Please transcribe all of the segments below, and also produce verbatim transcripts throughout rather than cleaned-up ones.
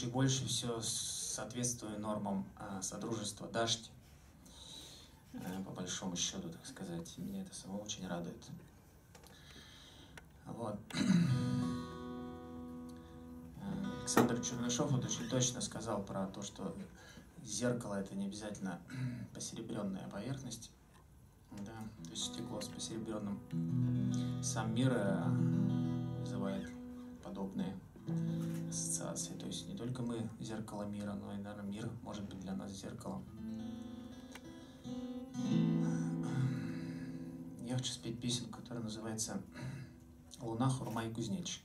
и больше все соответствует нормам а, Содружества Дашти, а, по большому счету, так сказать. Меня это само очень радует. Вот. Александр Чернышов вот очень точно сказал про то, что зеркало — это не обязательно посеребренная поверхность, да, то есть стекло с посеребренным. Сам мир вызывает подобные ассоциации, то есть не только мы зеркало мира, но и, наверное, мир может быть для нас зеркалом. Я хочу спеть песенку, которая называется «Луна, хурма и кузнечик».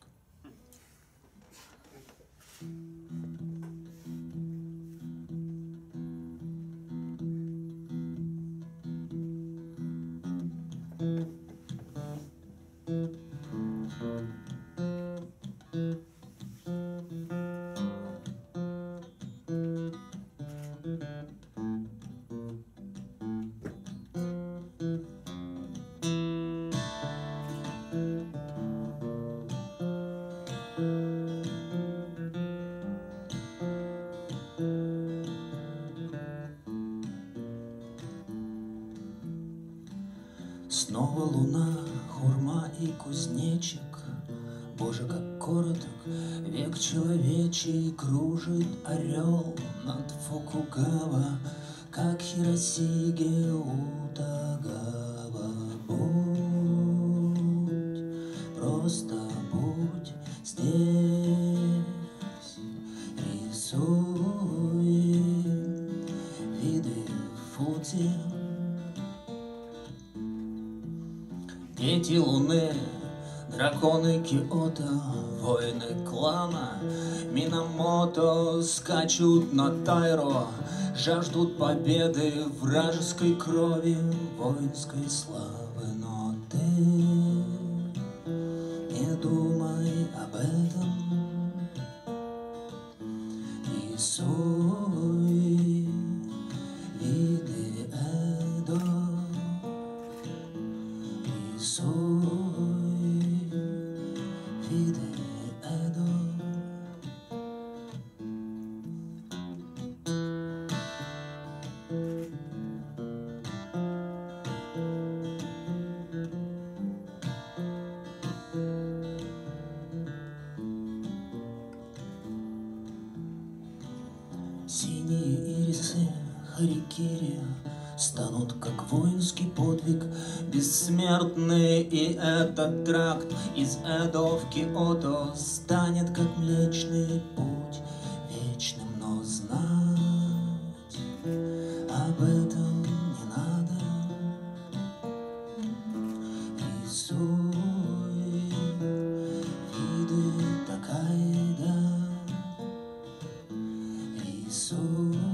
Снова луна, хурма и кузнечик. Боже, как короток век человечий. Кружит орел над Фукугава, как Хиросиге Утагава. Будь, просто будь здесь. Рисуй виды Фудзи. Дети луны, драконы Киото, воины клана Минамото скачут на Тайро, жаждут победы, вражеской крови, воинской славы. Но ты не думай об этом. Рисуй виды Эдо. Рисуй виды Эдо. Синие ирисы харикири станут как воинский подвиг, бессмертные, и этот тракт из Эдо в Киото станет как Млечный Путь вечным. Но знать об этом не надо. Рисуй виды Такаэда. Рисуй